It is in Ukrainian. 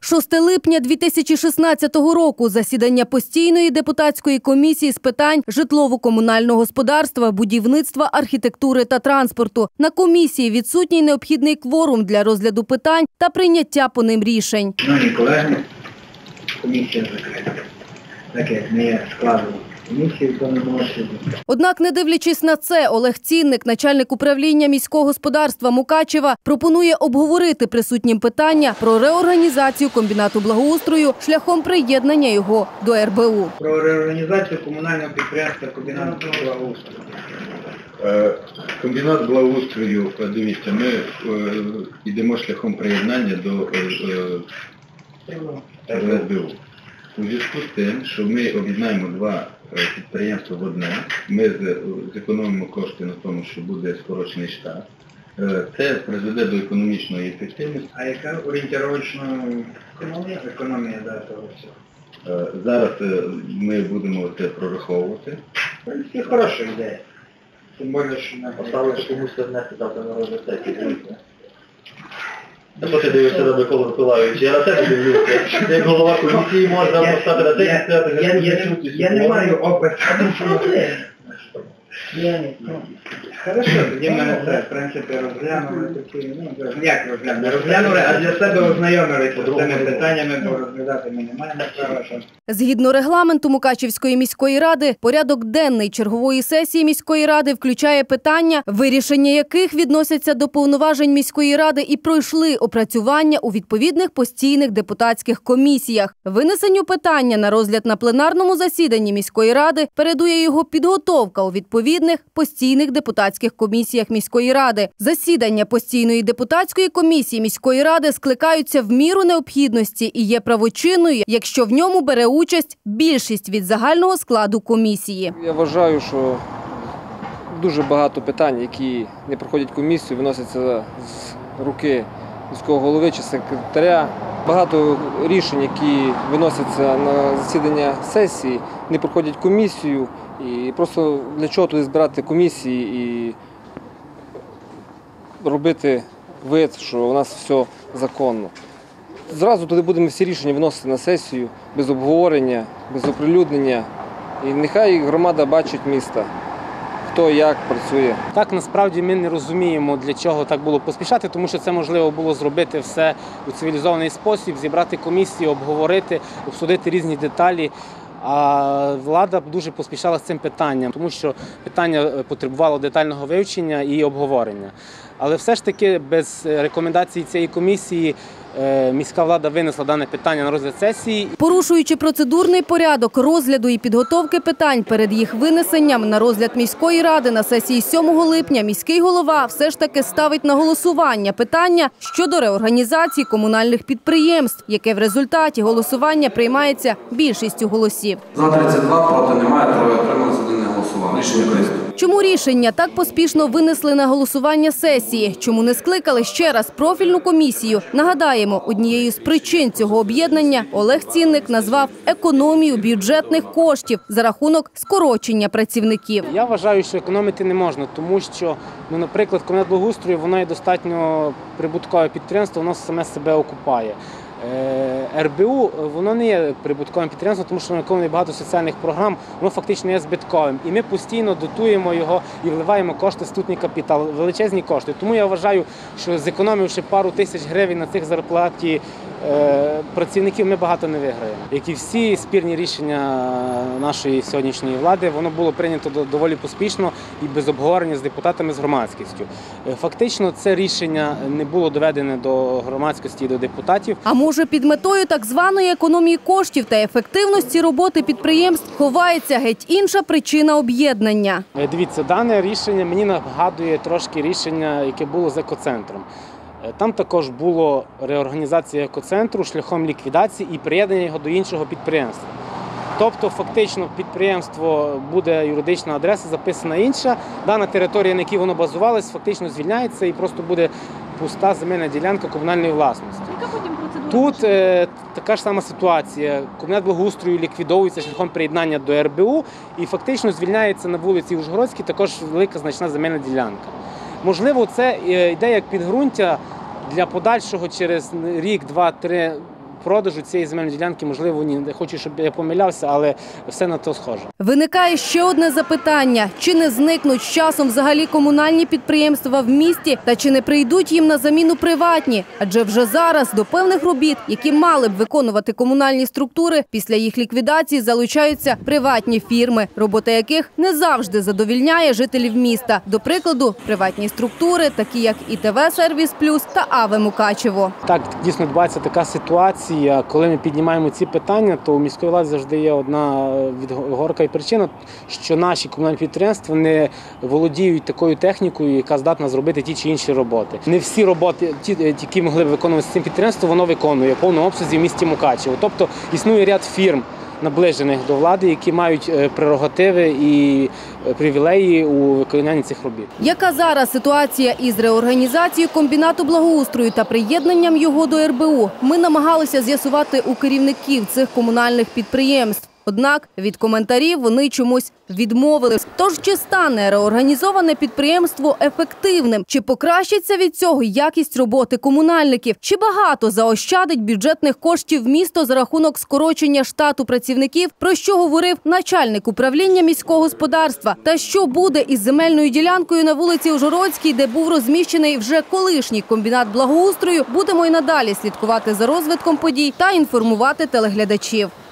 6 липня 2016 року. Засідання постійної депутатської комісії з питань житлово-комунального господарства, будівництва, архітектури та транспорту. На комісії відсутній необхідний кворум для розгляду питань та прийняття по ним рішень. Шановні колеги, комісія закрита. Так як не є складом комісії в даному розгляді. Однак, не дивлячись на це, Олег Цінник, начальник управління міського господарства Мукачева, пропонує обговорити присутнім питання про реорганізацію комбінату благоустрою шляхом приєднання його до РБУ. Про реорганізацію комунального підприємства комбінату благоустрою. Комбінат благоустрою, дивіться, ми йдемо шляхом приєднання до РБУ. У зв'язку з тим, що ми об'єднаємо два підприємства в одне, ми зекономимо кошти на тому, що буде скорочений штат. Це призведе до економічної ефективності. А яка орієнтировочна економія того всього? Зараз ми будемо це прораховувати. Це хороша ідея. Тим більше, що ми Поставили комусь внести завтра на розгляд сесії. А що ти дивишся на Миколу Миколайовича? Я на тебе дивлюся. Як голова комісії можна поставити на сесію. Я не маю опиту. Хорошо, тоді ми це, в принципі, розглянули такі, як розглянули? Не розглянули, а для себе ознайомилися з цими питаннями, бо розглядати ми не маємо права. Згідно регламенту Мукачівської міської ради, порядок денний чергової сесії міської ради включає питання, вирішення яких відносяться до повноважень міської ради і пройшли опрацювання у відповідних постійних депутатських комісіях. Винесенню питання на розгляд на пленарному засіданні міської ради передує його підготовка у відповідних постійних депутатських комісіях міської ради. Засідання постійної депутатської комісії міської ради скликаються в міру необхідності і є правочинною, якщо в ньому бере участь більшість від загального складу комісії. Я вважаю, що дуже багато питань, які не проходять комісію, виносяться з руки міського голови чи секретаря. Багато рішень, які виносяться на засідання сесії, не проходять комісію. І просто для чого туди збирати комісії і робити вид, що у нас все законно. Зразу туди будемо всі рішення виносити на сесію, без обговорення, без оприлюднення. І нехай громада бачить міста, хто як працює. Так, насправді ми не розуміємо, для чого так було поспішати, тому що це можливо було зробити все у цивілізований спосіб, зібрати комісію, обговорити, обсудити різні деталі. А влада дуже поспішала з цим питанням, тому що питання потребувало детального вивчення і обговорення. Але все ж таки без рекомендацій цієї комісії міська влада винесла дане питання на розгляд сесії. Порушуючи процедурний порядок розгляду і підготовки питань перед їх винесенням на розгляд міської ради на сесії 7 липня, міський голова все ж таки ставить на голосування питання щодо реорганізації комунальних підприємств, яке в результаті голосування приймається більшістю голосів. За 32, проти немає, троє отрималось, один не голосував. Рішення прийнято. Чому рішення так поспішно винесли на голосування сесії? Чому не скликали ще раз профільну комісію? Нагадаємо, однією з причин цього об'єднання Олег Цінник назвав економію бюджетних коштів за рахунок скорочення працівників. Я вважаю, що економити не можна, тому що, наприклад, комбінат благоустрою, воно є достатньо прибуткове підприємство, воно саме себе окупає. РБУ, воно не є прибутковим підприємством, тому що воно виконує багато соціальних програм, воно фактично є збитковим. І ми постійно дотуємо його і вливаємо кошти в статутний капітал, величезні кошти. Тому я вважаю, що зекономивши пару тисяч гривень на цих зарплаті працівників, ми багато не виграємо. Як і всі спірні рішення нашої сьогоднішньої влади, воно було прийнято доволі поспішно і без обговорення з депутатами, з громадськістю. Фактично, це рішення не було доведене до громадськості і до депутатів. А може, під метою так званої економії коштів та ефективності роботи підприємств ховається геть інша причина об'єднання? Дивіться, дане рішення мені нагадує трошки рішення, яке було з екоцентром. Там також була реорганізація екоцентру шляхом ліквідації і приєднання його до іншого підприємства. Тобто, фактично, підприємство буде юридична адреса, записана інша, дана територія, на якій воно базувалось, фактично звільняється і просто буде пуста земельна ділянка комунальної власності. Яка потім процедура? Тут така ж сама ситуація. Комбінат благоустрою ліквідовується шляхом приєднання до РБУ і фактично звільняється на вулиці Ужгородській також велика значна земельна ділянка. Можливо, це йде як підґрунтя для подальшого через рік, два, три продажу цієї земельної ділянки, можливо, ні. Не хочу, щоб я помилявся, але все на то схоже. Виникає ще одне запитання. Чи не зникнуть з часом взагалі комунальні підприємства в місті та чи не прийдуть їм на заміну приватні? Адже вже зараз до певних робіт, які мали б виконувати комунальні структури, після їх ліквідації залучаються приватні фірми, робота яких не завжди задовільняє жителів міста. До прикладу, приватні структури, такі як ІТВ-сервіс Плюс та АВЕ Мукачево. Так, дійсно відбувається така ситуація, коли ми піднімаємо ці питання, то у міської влади завжди є одна відговорка і причина, що наші комунальні підприємства не володіють такою технікою, яка здатна зробити ті чи інші роботи. Не всі роботи, які могли б виконувати цим підприємством, воно виконує в повному обсязі в місті Мукачево. Тобто існує ряд фірм, наближених до влади, які мають прерогативи і привілеї у виконанні цих робіт. Яка зараз ситуація із реорганізацією комбінату благоустрою та приєднанням його до РБУ? Ми намагалися з'ясувати у керівників цих комунальних підприємств. Однак від коментарів вони чомусь відмовились. Тож чи стане реорганізоване підприємство ефективним? Чи покращиться від цього якість роботи комунальників? Чи багато заощадить бюджетних коштів місто за рахунок скорочення штату працівників, про що говорив начальник управління міського господарства? Та що буде із земельною ділянкою на вулиці Ужгородській, де був розміщений вже колишній комбінат благоустрою? Будемо й надалі слідкувати за розвитком подій та інформувати телеглядачів.